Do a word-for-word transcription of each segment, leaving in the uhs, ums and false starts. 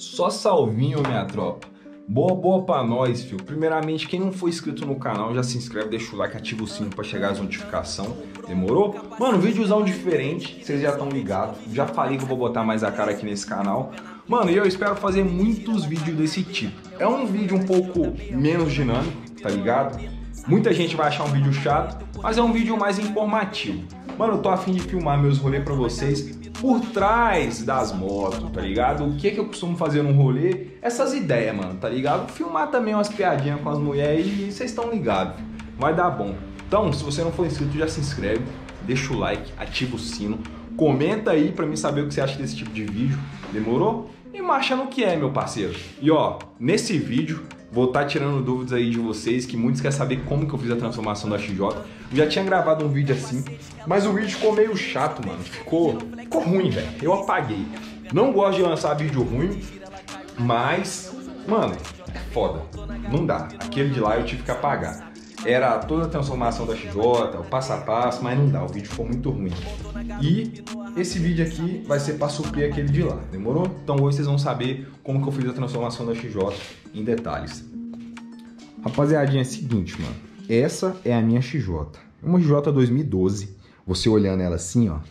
Só salvinho, minha tropa. Boa, boa pra nós, filho. Primeiramente, quem não for inscrito no canal, já se inscreve, deixa o like, ativa o sino pra chegar as notificações. Demorou? Mano, vídeozão diferente, vocês já estão ligados. Já falei que eu vou botar mais a cara aqui nesse canal. Mano, e eu espero fazer muitos vídeos desse tipo. É um vídeo um pouco menos dinâmico, tá ligado? Muita gente vai achar um vídeo chato, mas é um vídeo mais informativo. Mano, eu tô a fim de filmar meus rolês pra vocês por trás das motos, tá ligado? O que que eu costumo fazer num rolê? Essas ideias, mano, tá ligado? Filmar também umas piadinhas com as mulheres e vocês estão ligados. Vai dar bom. Então, se você não for inscrito, já se inscreve, deixa o like, ativa o sino, comenta aí pra mim saber o que você acha desse tipo de vídeo. Demorou? E marcha no que é, meu parceiro. E ó, nesse vídeo vou estar tirando dúvidas aí de vocês, que muitos querem saber como que eu fiz a transformação da X J. Eu já tinha gravado um vídeo assim, mas o vídeo ficou meio chato, mano. Ficou, ficou ruim, velho. Eu apaguei. Não gosto de lançar vídeo ruim, mas, mano, é foda. Não dá. Aquele de lá eu tive que apagar. Era toda a transformação da X J, o passo a passo, mas não dá. O vídeo ficou muito ruim. E esse vídeo aqui vai ser para suprir aquele de lá, demorou? Então hoje vocês vão saber como que eu fiz a transformação da X J em detalhes. Rapaziadinha, é o seguinte, mano. Essa é a minha X J. Uma X J dois mil e doze. Você olhando ela assim, ó.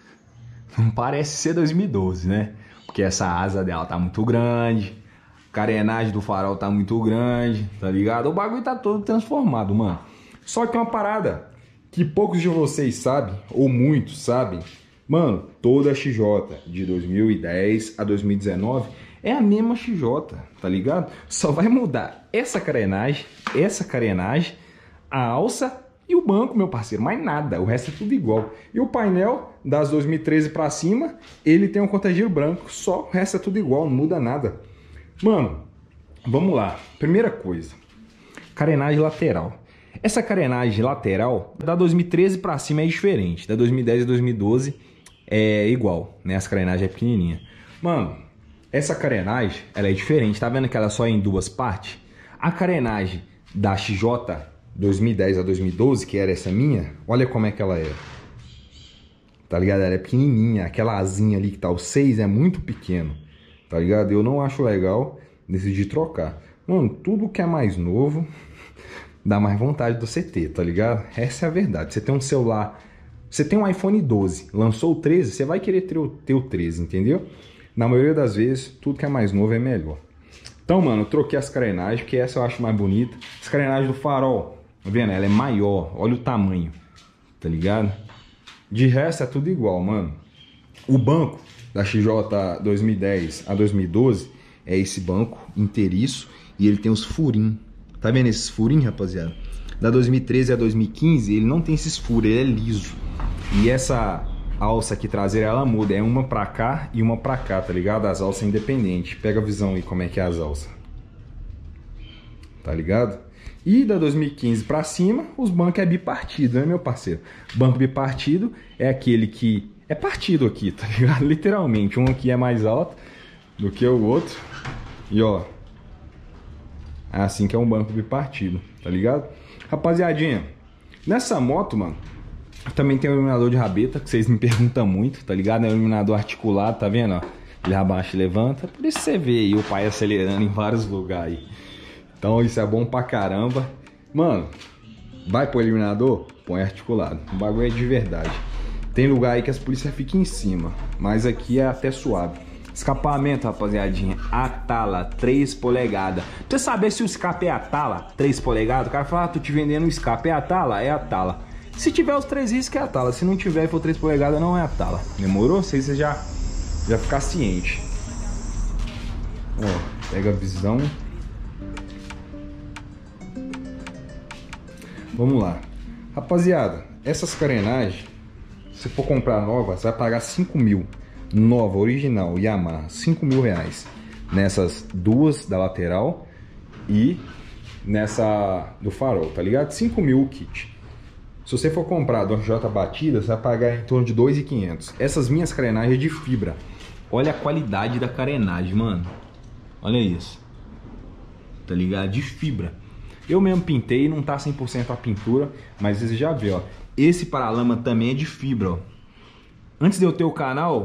Não parece ser dois mil e doze, né? Porque essa asa dela tá muito grande. A carenagem do farol tá muito grande, tá ligado? O bagulho tá todo transformado, mano. Só que uma parada que poucos de vocês sabem, ou muitos sabem. Mano, toda a X J de dois mil e dez a dois mil e dezenove é a mesma X J, tá ligado? Só vai mudar essa carenagem, essa carenagem, a alça e o banco, meu parceiro. Mais nada, o resto é tudo igual. E o painel das dois mil e treze pra cima, ele tem um contra-giro branco. Só o resto é tudo igual, não muda nada. Mano, vamos lá. Primeira coisa, carenagem lateral. Essa carenagem lateral da dois mil e treze pra cima é diferente. Da dois mil e dez e dois mil e doze é igual, né? Essa carenagem é pequenininha. Mano, essa carenagem, ela é diferente. Tá vendo que ela só é em duas partes? A carenagem da X J dois mil e dez a dois mil e doze, que era essa minha, olha como é que ela é. Tá ligado? Ela é pequenininha. Aquela asinha ali que tá o seis é muito pequeno. Tá ligado? Eu não acho legal, decidi trocar. Mano, tudo que é mais novo dá mais vontade do C T, tá ligado? Essa é a verdade. Você tem um celular, você tem um iPhone doze, lançou o treze, você vai querer ter o, ter o treze, entendeu? Na maioria das vezes, tudo que é mais novo é melhor. Então, mano, eu troquei as carenagens, porque essa eu acho mais bonita. As carenagens do farol, tá vendo? Ela é maior, olha o tamanho, tá ligado? De resto é tudo igual, mano. O banco da X J dois mil e dez a dois mil e doze é esse banco inteiriço e ele tem os furinhos. Tá vendo esses furinhos, rapaziada? Da dois mil e treze a dois mil e quinze ele não tem esses furos, ele é liso. E essa alça aqui traseira, ela muda, é uma pra cá e uma pra cá, tá ligado? As alças independentes. Pega a visão aí como é que é as alças. Tá ligado? E da dois mil e quinze pra cima, os bancos é bipartido, né, meu parceiro? Banco bipartido é aquele que é partido aqui, tá ligado? Literalmente, um aqui é mais alto do que o outro. E ó, é assim que é um banco bipartido, tá ligado? Rapaziadinha, nessa moto, mano, também tem um iluminador de rabeta, que vocês me perguntam muito, tá ligado? É um iluminador articulado, tá vendo, ó? Ele abaixa e levanta, por isso você vê aí o pai acelerando em vários lugares aí. Então isso é bom pra caramba. Mano, vai pro iluminador? Põe articulado, o bagulho é de verdade. Tem lugar aí que as polícias ficam em cima, mas aqui é até suave. Escapamento, rapaziadinha, Atala, três polegadas. Pra você saber se o escape é Atala, três polegadas, o cara fala, ah, tô te vendendo um escape, é Atala? É Atala. Se tiver os três riscos é Atala, se não tiver e for três polegadas não é Atala. Demorou? Sei se você já, já ficar ciente. Ó, pega a visão. Vamos lá. Rapaziada, essas carenagens, se for comprar nova, você vai pagar cinco mil. Nova, original, Yamaha, cinco mil reais. Nessas duas da lateral e nessa do farol, tá ligado? cinco mil o kit. Se você for comprar do J batida, você vai pagar em torno de dois mil e quinhentos. Essas minhas carenagens é de fibra. Olha a qualidade da carenagem, mano. Olha isso. Tá ligado? De fibra. Eu mesmo pintei, não tá cem por cento a pintura, mas você já vê, ó. Esse paralama também é de fibra, ó. Antes de eu ter o canal,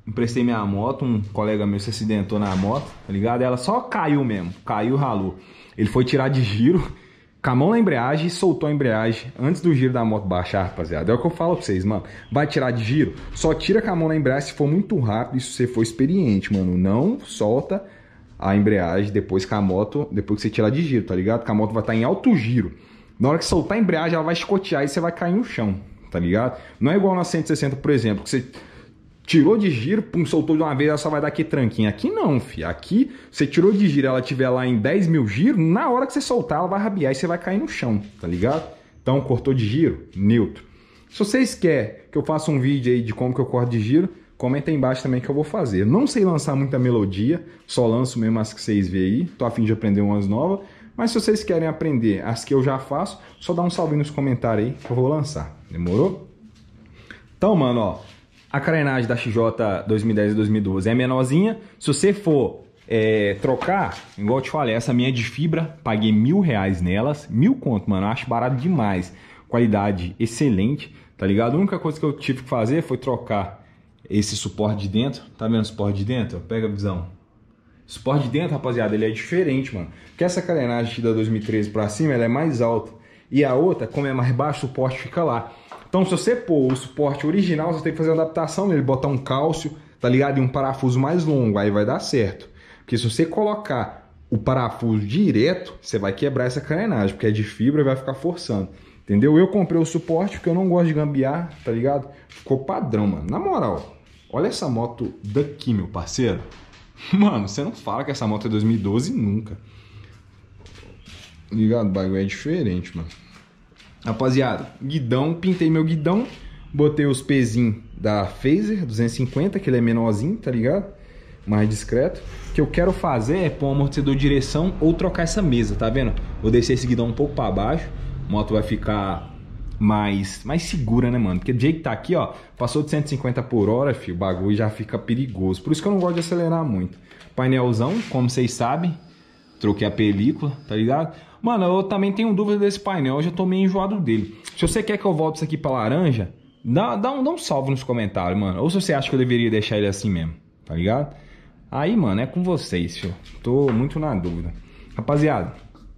emprestei minha moto, um colega meu se acidentou na moto, tá ligado? Ela só caiu mesmo, caiu, ralou. Ele foi tirar de giro, com a mão na embreagem e soltou a embreagem antes do giro da moto baixar, rapaziada. É o que eu falo pra vocês, mano. Vai tirar de giro, só tira com a mão na embreagem se for muito rápido e se você for experiente, mano. Não solta a embreagem depois que a moto, depois que você tirar de giro, tá ligado? Que a moto vai estar em alto giro. Na hora que soltar a embreagem, ela vai escotear e você vai cair no chão, tá ligado? Não é igual na cento e sessenta, por exemplo, que você tirou de giro, pum, soltou de uma vez, ela só vai dar aqui tranquinho. Aqui não, fi. Aqui, você tirou de giro, ela tiver lá em dez mil giros, na hora que você soltar, ela vai rabiar e você vai cair no chão, tá ligado? Então, cortou de giro, neutro. Se vocês querem que eu faça um vídeo aí de como que eu corto de giro, comenta aí embaixo também que eu vou fazer. Não sei lançar muita melodia, só lanço mesmo as que vocês veem aí. Tô a fim de aprender umas novas. Mas se vocês querem aprender as que eu já faço, só dá um salve nos comentários aí que eu vou lançar. Demorou? Então, mano, ó. A carenagem da X J dois mil e dez e dois mil e doze é menorzinha. Se você for é, trocar, igual eu te falei, essa minha é de fibra, paguei mil reais nelas. Mil conto, mano. Eu acho barato demais. Qualidade excelente, tá ligado? A única coisa que eu tive que fazer foi trocar esse suporte de dentro. Tá vendo o suporte de dentro? Pega a visão. O suporte de dentro, rapaziada, ele é diferente, mano. Porque essa carenagem aqui da dois mil e treze pra cima, ela é mais alta. E a outra, como é mais baixo, o suporte fica lá. Então, se você pôr o suporte original, você tem que fazer uma adaptação nele, botar um cálcio, tá ligado? E um parafuso mais longo, aí vai dar certo. Porque se você colocar o parafuso direto, você vai quebrar essa carenagem, porque é de fibra e vai ficar forçando. Entendeu? Eu comprei o suporte porque eu não gosto de gambiar, tá ligado? Ficou padrão, mano. Na moral, olha essa moto daqui, meu parceiro. Mano, você não fala que essa moto é dois mil e doze nunca. Ligado? O bagulho é diferente, mano. Rapaziada, guidão, pintei meu guidão, botei os pezinhos da Phaser duzentos e cinquenta, que ele é menorzinho, tá ligado? Mais discreto. O que eu quero fazer é pôr um amortecedor de direção ou trocar essa mesa, tá vendo? Vou descer esse guidão um pouco pra baixo, a moto vai ficar mais, mais segura, né, mano? Porque do jeito que tá aqui, ó, passou de cento e cinquenta por hora, filho, o bagulho já fica perigoso. Por isso que eu não gosto de acelerar muito. Painelzão, como vocês sabem, troquei a película, tá ligado? Mano, eu também tenho dúvida desse painel, eu já tô meio enjoado dele. Se você quer que eu volte isso aqui pra laranja, dá, dá, um, dá um salve nos comentários, mano. Ou se você acha que eu deveria deixar ele assim mesmo, tá ligado? Aí, mano, é com vocês, filho. Tô muito na dúvida. Rapaziada,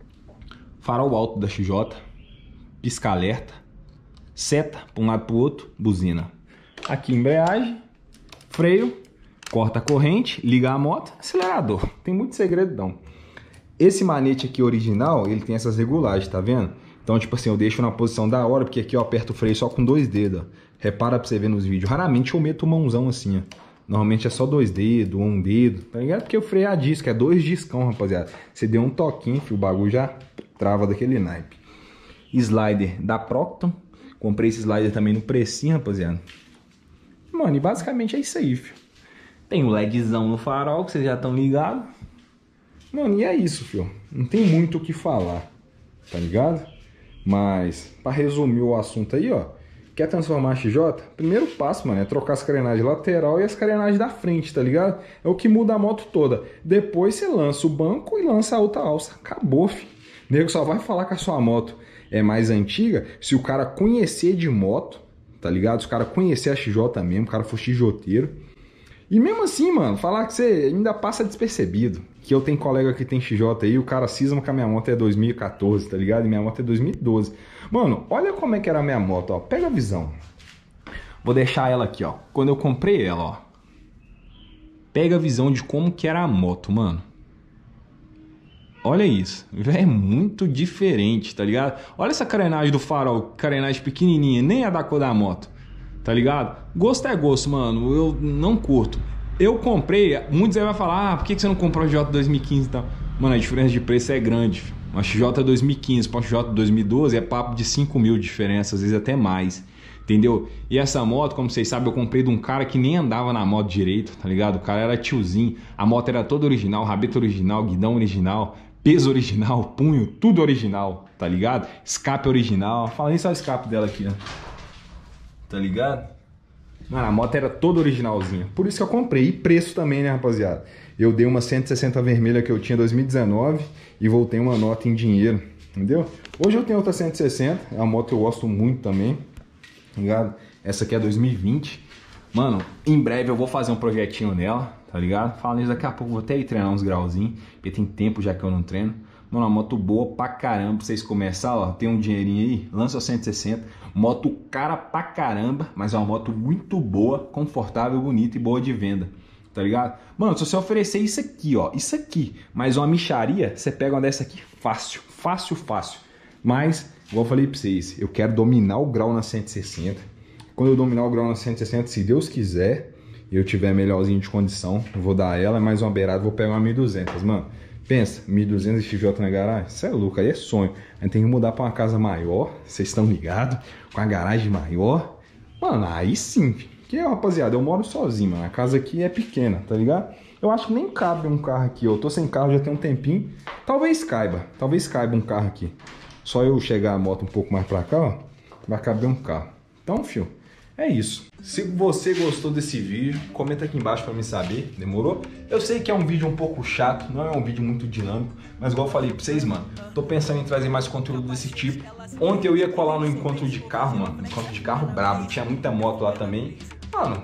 farol alto da X J, pisca-alerta, seta pra um lado pro outro, buzina. Aqui embreagem, freio, corta a corrente, liga a moto, acelerador. Tem muito segredo não. Esse manete aqui original, ele tem essas regulagens, tá vendo? Então, tipo assim, eu deixo na posição da hora, porque aqui eu aperto o freio só com dois dedos, ó. Repara pra você ver nos vídeos. Raramente eu meto mãozão assim, ó. Normalmente é só dois dedos, um dedo, tá ligado? Porque o freio é a disco, é dois discão, rapaziada. Você deu um toquinho, filho, o bagulho já trava daquele naipe. Slider da Procton. Comprei esse slider também no precinho, rapaziada. Mano, e basicamente é isso aí, filho. Tem o LEDzão no farol, que vocês já estão ligados. Mano, e é isso, filho. Não tem muito o que falar, tá ligado? Mas, pra resumir o assunto aí, ó. Quer transformar a X J? Primeiro passo, mano, é trocar as carenagens lateral e as carenagens da frente, tá ligado? É o que muda a moto toda. Depois você lança o banco e lança a outra alça. Acabou, filho. O nego só vai falar que a sua moto é mais antiga se o cara conhecer de moto, tá ligado? Se o cara conhecer a X J mesmo, o cara for xjoteiro. E mesmo assim, mano, falar que você ainda passa despercebido. Que eu tenho colega que tem X J aí, o cara cisma que a minha moto é dois mil e quatorze, tá ligado? E minha moto é dois mil e doze. Mano, olha como é que era a minha moto, ó. Pega a visão. Vou deixar ela aqui, ó. Quando eu comprei ela, ó. Pega a visão de como que era a moto, mano. Olha isso. É muito diferente, tá ligado? Olha essa carenagem do farol, carenagem pequenininha, nem é da cor da moto. Tá ligado? Gosto é gosto, mano. Eu não curto. Eu comprei, muitos aí vão falar, ah, por que você não comprou a X J dois mil e quinze e tal? Mano, a diferença de preço é grande. Uma X J dois mil e quinze para uma X J dois mil e doze é papo de cinco mil de diferença, às vezes até mais. Entendeu? E essa moto, como vocês sabem, eu comprei de um cara que nem andava na moto direito, tá ligado? O cara era tiozinho, a moto era toda original, rabeta original, guidão original, peso original, punho, tudo original, tá ligado? Escape original. Fala nem só o escape dela aqui, né? Tá ligado? Mano, a moto era toda originalzinha. Por isso que eu comprei. E preço também, né, rapaziada? Eu dei uma cento e sessenta vermelha que eu tinha em dois mil e dezenove e voltei uma nota em dinheiro. Entendeu? Hoje eu tenho outra cento e sessenta. É uma moto que eu gosto muito também. Tá ligado? Essa aqui é dois mil e vinte. Mano, em breve eu vou fazer um projetinho nela, tá ligado? Falando isso, daqui a pouco eu vou até ir treinar uns grauzinhos, porque tem tempo já que eu não treino. Mano, uma moto boa pra caramba, pra vocês começarem, ó, tem um dinheirinho aí, lança o cento e sessenta. Moto cara pra caramba, mas é uma moto muito boa, confortável, bonita e boa de venda, tá ligado? Mano, se você oferecer isso aqui, ó, isso aqui, mais uma micharia, você pega uma dessa aqui fácil, fácil, fácil. Mas, igual eu falei pra vocês, eu quero dominar o grau na cento e sessenta. Quando eu dominar o grau na cento e sessenta, se Deus quiser, e eu tiver melhorzinho de condição, eu vou dar ela, mais uma beirada, vou pegar uma mil e duzentos, mano. Pensa, mil e duzentos X J na garagem, isso é louco, aí é sonho. A gente tem que mudar pra uma casa maior, vocês estão ligados? Com a garagem maior. Mano, aí sim, porque, rapaziada, eu moro sozinho, mano. A casa aqui é pequena, tá ligado? Eu acho que nem cabe um carro aqui, eu tô sem carro já tem um tempinho. Talvez caiba, talvez caiba um carro aqui. Só eu chegar a moto um pouco mais pra cá, ó, vai caber um carro. Então, fio, é isso. Se você gostou desse vídeo, comenta aqui embaixo pra me saber, demorou? Eu sei que é um vídeo um pouco chato, não é um vídeo muito dinâmico, mas igual eu falei pra vocês, mano, tô pensando em trazer mais conteúdo desse tipo. Ontem eu ia colar no encontro de carro, mano, um encontro de carro brabo, tinha muita moto lá também. Mano,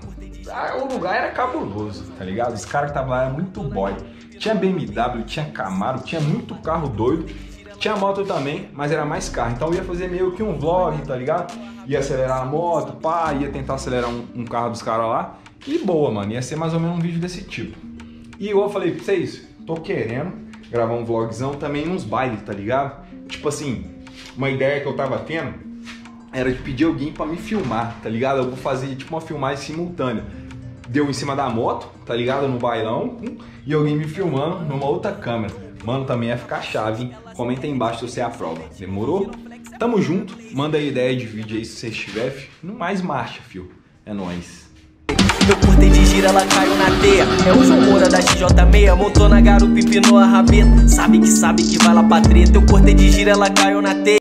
o lugar era cabuloso, tá ligado? Os caras que estavam lá eram muito boy. Tinha B M W, tinha Camaro, tinha muito carro doido. Tinha moto também, mas era mais carro. Então eu ia fazer meio que um vlog, tá ligado? Ia acelerar a moto, pá, ia tentar acelerar um, um carro dos caras lá. E boa, mano, ia ser mais ou menos um vídeo desse tipo. E igual eu falei pra vocês, tô querendo gravar um vlogzão também nos bailes, tá ligado? Tipo assim, uma ideia que eu tava tendo era de pedir alguém pra me filmar, tá ligado? Eu vou fazer tipo uma filmagem simultânea. Deu em cima da moto, tá ligado? No bailão, e alguém me filmando numa outra câmera. Mano, também ia ficar chave, hein? Comenta aí embaixo se você aprova. Demorou? Tamo junto. Manda aí ideia de vídeo aí se você estiver, fio. No mais marcha, fio. É nóis. Eu cortei de gira, ela caiu na teia. É o João Moura da X J seis. Montou na garupa e pinou a rabeta. Sabe que sabe que vai lá pra treta. Eu cortei de gira, ela caiu na teia.